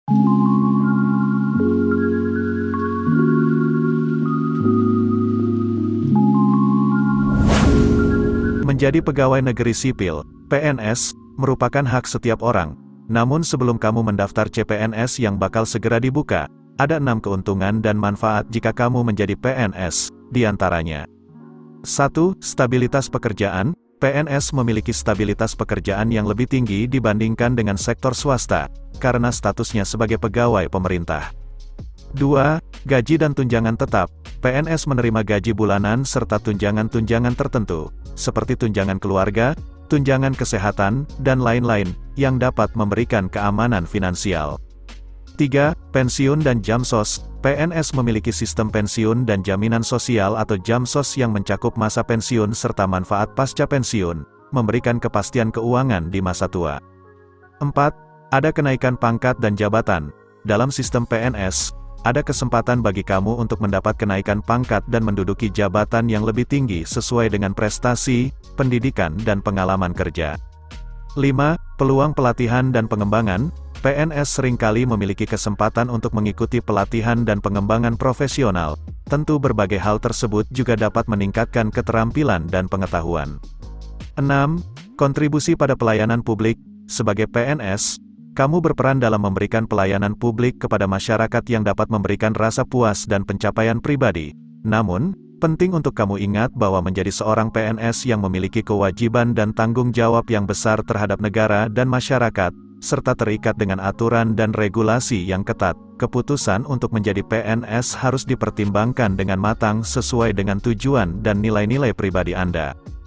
Menjadi pegawai negeri sipil, PNS, merupakan hak setiap orang. Namun sebelum kamu mendaftar CPNS yang bakal segera dibuka, ada 6 keuntungan dan manfaat jika kamu menjadi PNS, diantaranya. 1. Stabilitas pekerjaan. PNS memiliki stabilitas pekerjaan yang lebih tinggi dibandingkan dengan sektor swasta, karena statusnya sebagai pegawai pemerintah. 2. Gaji dan tunjangan tetap. PNS menerima gaji bulanan serta tunjangan-tunjangan tertentu, seperti tunjangan keluarga, tunjangan kesehatan, dan lain-lain, yang dapat memberikan keamanan finansial. 3. Pensiun dan Jamsos. PNS memiliki sistem pensiun dan jaminan sosial atau Jamsos yang mencakup masa pensiun serta manfaat pasca pensiun, memberikan kepastian keuangan di masa tua. 4. Ada kenaikan pangkat dan jabatan. Dalam sistem PNS, ada kesempatan bagi kamu untuk mendapat kenaikan pangkat dan menduduki jabatan yang lebih tinggi sesuai dengan prestasi, pendidikan dan pengalaman kerja. 5. Peluang pelatihan dan pengembangan. PNS seringkali memiliki kesempatan untuk mengikuti pelatihan dan pengembangan profesional. Tentu berbagai hal tersebut juga dapat meningkatkan keterampilan dan pengetahuan. 6. Kontribusi pada pelayanan publik. Sebagai PNS, kamu berperan dalam memberikan pelayanan publik kepada masyarakat yang dapat memberikan rasa puas dan pencapaian pribadi. Namun, penting untuk kamu ingat bahwa menjadi seorang PNS yang memiliki kewajiban dan tanggung jawab yang besar terhadap negara dan masyarakat, serta terikat dengan aturan dan regulasi yang ketat. Keputusan untuk menjadi PNS harus dipertimbangkan dengan matang sesuai dengan tujuan dan nilai-nilai pribadi Anda.